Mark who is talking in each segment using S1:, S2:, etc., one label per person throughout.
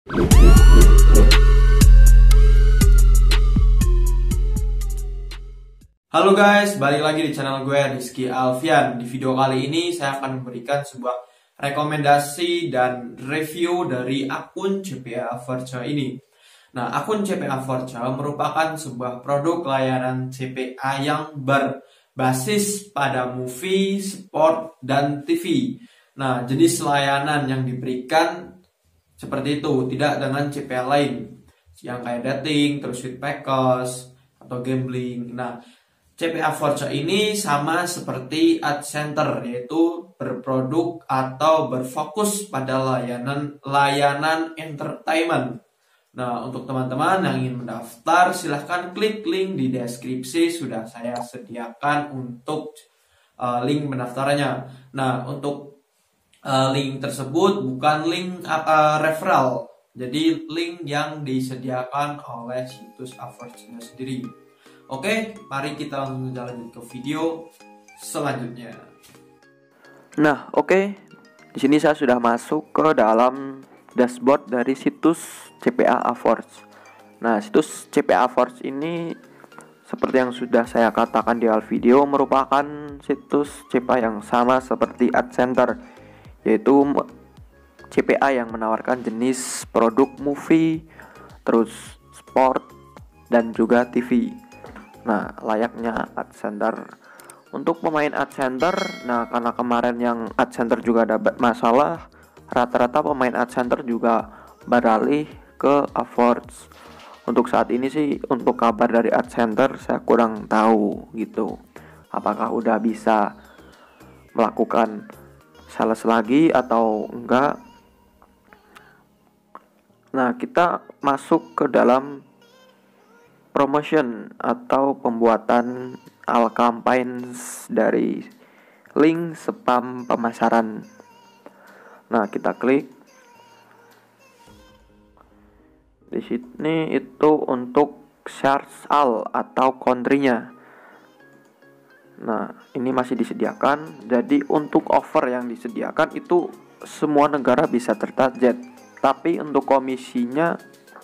S1: Halo guys, balik lagi di channel gue Rizky Alfian. Di video kali ini saya akan memberikan sebuah rekomendasi dan review dari akun CPA Virtual ini. Nah, akun CPA Virtual merupakan sebuah produk layanan CPA yang berbasis pada movie, sport, dan TV. Nah, jenis layanan yang diberikan seperti itu, tidak dengan CPA lain yang kayak dating, terus sweet packers, atau gambling. Nah, CPA Virtual ini sama seperti AdCenter, yaitu berproduk atau berfokus pada layanan entertainment. Nah, untuk teman-teman yang ingin mendaftar, silahkan klik link di deskripsi, sudah saya sediakan untuk link pendaftarannya. Nah, untuk link tersebut bukan link referral, jadi link yang disediakan oleh situs Average-nya sendiri. Oke, mari kita langsung lanjut ke video selanjutnya.
S2: Nah, oke. Di sini saya sudah masuk ke dalam dashboard dari situs CPA Average. Nah, situs CPA Average ini seperti yang sudah saya katakan di awal video, merupakan situs CPA yang sama seperti AdCenter, yaitu CPA yang menawarkan jenis produk movie, terus sport, dan juga TV. Nah, layaknya AdCenter. Untuk pemain AdCenter, nah karena kemarin yang AdCenter juga ada masalah, rata-rata pemain AdCenter juga beralih ke Average. Untuk saat ini sih, untuk kabar dari AdCenter saya kurang tahu gitu. Apakah udah bisa melakukan sales lagi atau enggak? Nah, kita masuk ke dalam promotion atau pembuatan campaigns dari link spam pemasaran. Nah, kita klik di sini, itu untuk search all atau country-nya. Nah, ini masih disediakan. Jadi untuk offer yang disediakan itu semua negara bisa tertarget, tapi untuk komisinya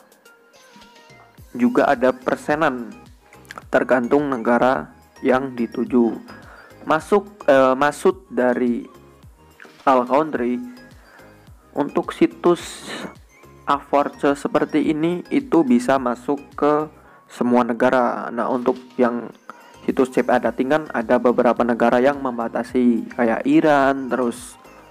S2: juga ada persenan tergantung negara yang dituju. Maksud dari all country untuk situs Average seperti ini itu bisa masuk ke semua negara. Nah, untuk yang situs CPA dating kan ada beberapa negara yang membatasi, kayak Iran, terus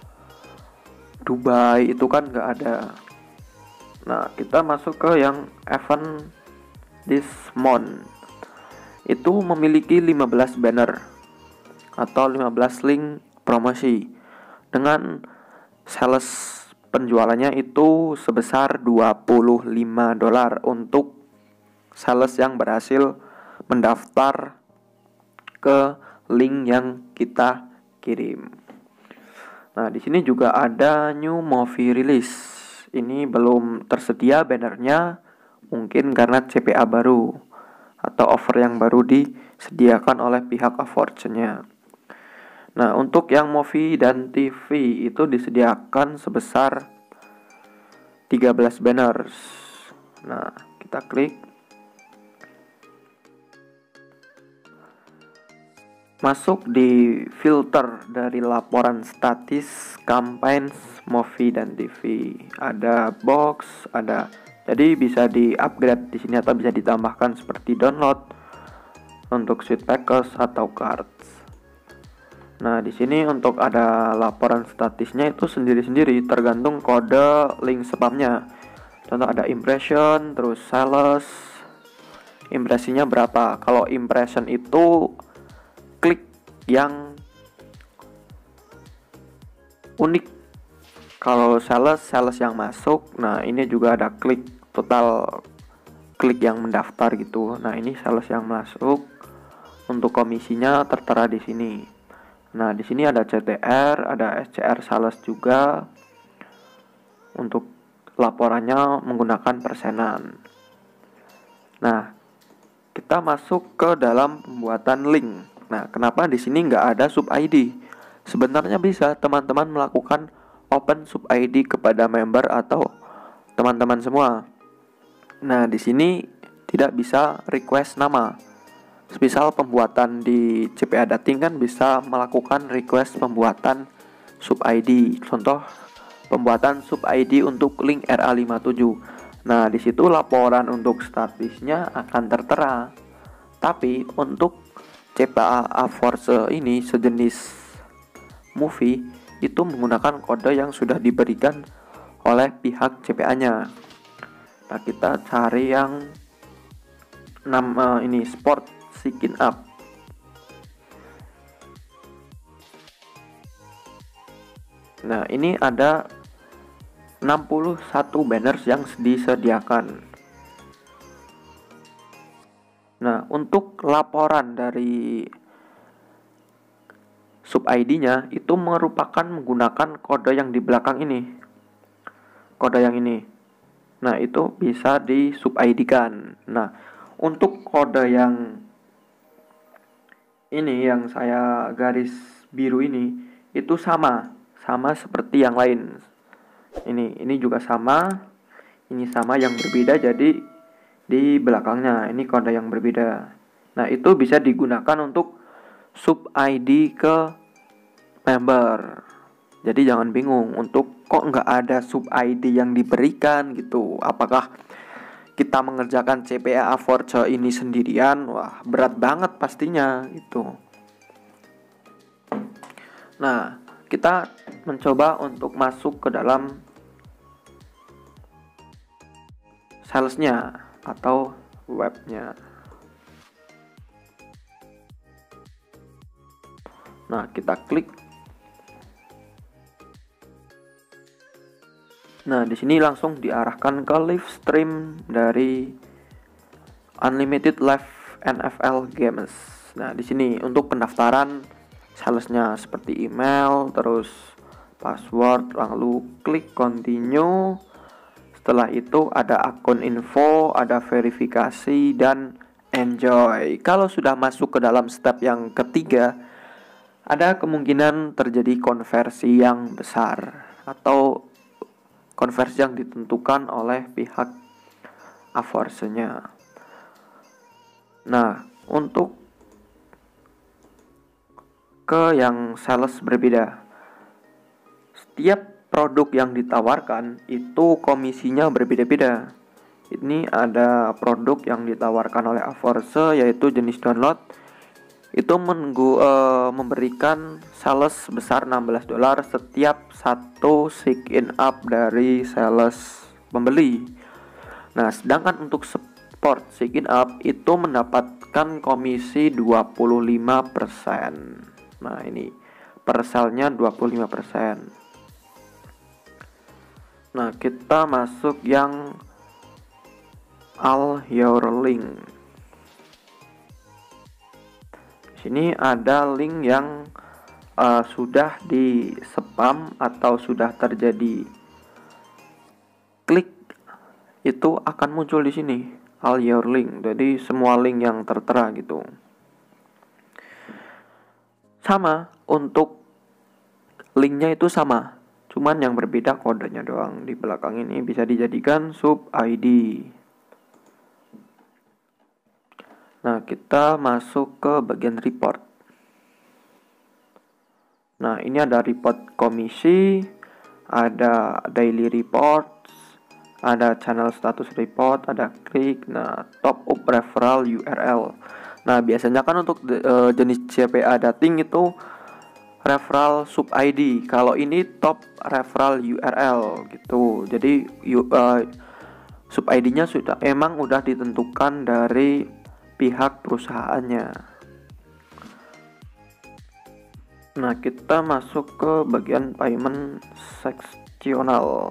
S2: Dubai itu kan nggak ada. Nah, kita masuk ke yang event this month. Itu memiliki 15 banner atau 15 link promosi dengan sales penjualannya itu sebesar $25 untuk sales yang berhasil mendaftar ke link yang kita kirim. Nah, di sini juga ada new movie release. Ini belum tersedia bannernya, mungkin karena CPA baru atau offer yang baru disediakan oleh pihak Average-nya. Nah, untuk yang movie dan TV itu disediakan sebesar 13 banners. Nah, kita klik. Masuk di filter dari laporan statis campaigns movie dan TV. Ada box, jadi bisa di-upgrade di sini atau bisa ditambahkan seperti download untuk sweet packers atau cards. Nah, di sini untuk ada laporan statisnya itu sendiri-sendiri tergantung kode link spamnya. Contoh ada impression, terus sales, impresinya berapa. Kalau impression itu klik yang unik. Kalau sales yang masuk. Nah, ini juga ada klik, total klik yang mendaftar gitu. Nah, ini sales yang masuk. Untuk komisinya tertera di sini. Nah, di sini ada CTR, ada SCR sales juga. Untuk laporannya menggunakan persenan. Nah, kita masuk ke dalam pembuatan link. Nah, kenapa di sini nggak ada sub ID? Sebenarnya bisa teman-teman melakukan open sub ID kepada member atau teman-teman semua. Nah, di sini tidak bisa request nama. Misal pembuatan di CPA Dating kan bisa melakukan request pembuatan sub ID. Contoh pembuatan sub ID untuk link RA57. Nah, di situ laporan untuk statusnya akan tertera. Tapi untuk CPA Force ini sejenis movie itu menggunakan kode yang sudah diberikan oleh pihak CPA-nya. Nah, kita cari yang ini Sport Sign Up. Nah, ini ada 61 banners yang disediakan. Nah, untuk laporan dari sub ID-nya itu merupakan menggunakan kode yang di belakang ini. Kode yang ini. Nah, itu bisa di sub ID-kan. Nah, untuk kode yang ini yang saya garis biru ini itu sama seperti yang lain. Ini juga sama. Ini sama yang berbeda, jadi di belakangnya ini kode yang berbeda. Nah, itu bisa digunakan untuk sub ID ke member. Jadi jangan bingung untuk kok nggak ada sub ID yang diberikan gitu. Apakah kita mengerjakan CPA Forge ini sendirian? Wah, berat banget pastinya itu. Nah, kita mencoba untuk masuk ke dalam salesnya atau webnya. Nah, kita klik. Nah, di sini langsung diarahkan ke live stream dari Unlimited Live NFL Games. Nah, di sini untuk pendaftaran salesnya seperti email, terus password, lalu klik continue. Setelah itu ada akun info, ada verifikasi, dan enjoy. Kalau sudah masuk ke dalam step yang ketiga, ada kemungkinan terjadi konversi yang besar atau konversi yang ditentukan oleh pihak Aforce-nya. Nah, untuk ke yang sales berbeda. Setiap produk yang ditawarkan itu komisinya berbeda-beda. Ini ada produk yang ditawarkan oleh Aforce yaitu jenis download. Itu memberikan sales sebesar $16 setiap satu sign up dari sales pembeli. Nah, sedangkan untuk support sign up itu mendapatkan komisi 25%. Nah, ini per selnya 25%. Nah, kita masuk yang all your link. Ini ada link yang sudah di spam atau sudah terjadi klik, itu akan muncul di sini all your link. Jadi semua link yang tertera gitu. Sama untuk linknya itu sama, cuman yang berbeda kodenya doang. Di belakang ini bisa dijadikan sub ID. Nah, kita masuk ke bagian report. Nah, ini ada report komisi, ada daily reports, ada channel status report, ada klik, nah top up referral URL. Nah, biasanya kan untuk jenis CPA dating itu referral sub ID. Kalau ini top referral URL gitu. Jadi sub ID-nya emang udah ditentukan dari pihak perusahaannya. Nah, kita masuk ke bagian payment seksional.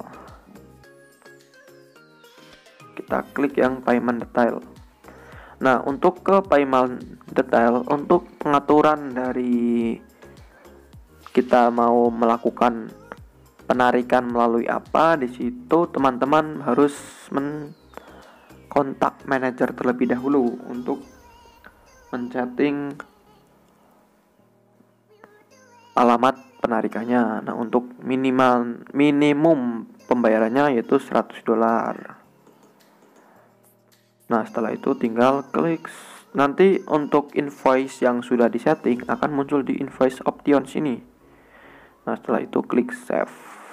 S2: Kita klik yang payment detail. Nah, untuk ke payment detail, untuk pengaturan dari kita mau melakukan penarikan melalui apa, di situ teman-teman harus kontak manajer terlebih dahulu untuk men-chatting alamat penarikannya. Nah, untuk minimum pembayarannya yaitu $100. Nah, setelah itu tinggal klik. Nanti untuk invoice yang sudah disetting akan muncul di invoice options ini. Nah, setelah itu klik save.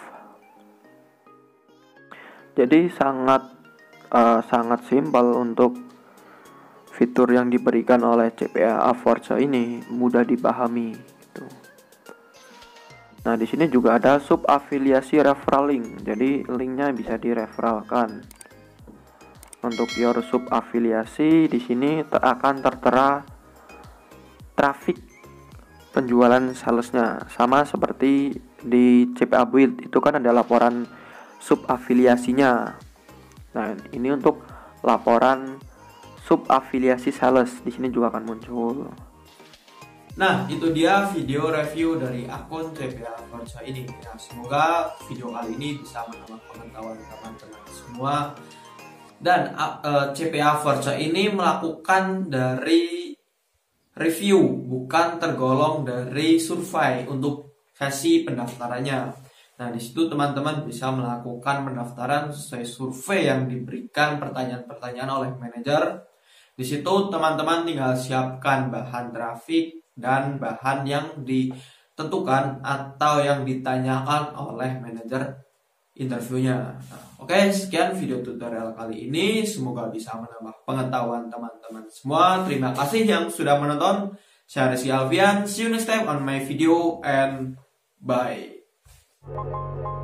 S2: Jadi sangat simpel untuk fitur yang diberikan oleh CPA Forza ini, mudah dipahami gitu. Nah, di sini juga ada sub afiliasi referral link. Jadi linknya bisa direferalkan. Untuk your sub afiliasi di sini akan tertera traffic penjualan salesnya, sama seperti di CPA Build itu kan ada laporan sub afiliasinya. Nah, ini untuk laporan sub afiliasi sales di sini juga akan muncul.
S1: Nah, itu dia video review dari akun CPA Forza ini. Ya, semoga video kali ini bisa menambah pengetahuan teman-teman semua. Dan CPA Forza ini melakukan dari review, bukan tergolong dari survei untuk sesi pendaftarannya. Nah, di situ teman-teman bisa melakukan pendaftaran sesuai survei yang diberikan pertanyaan-pertanyaan oleh manajer. Di situ teman-teman tinggal siapkan bahan grafik dan bahan yang ditentukan atau yang ditanyakan oleh manajer interviewnya. Nah, oke, sekian video tutorial kali ini. Semoga bisa menambah pengetahuan teman-teman semua. Terima kasih yang sudah menonton. Saya Rizky Alfian. See you next time on my video and bye.